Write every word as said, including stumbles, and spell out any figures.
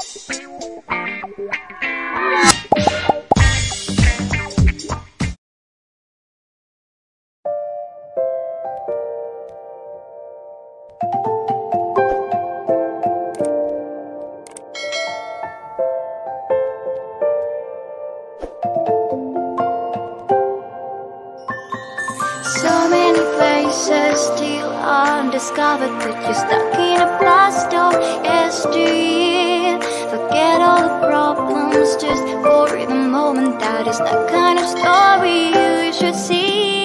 So many places still undiscovered, but you're stuck in a blast of yesteryear. Forget all the problems just for the moment. That is the kind of story you should see.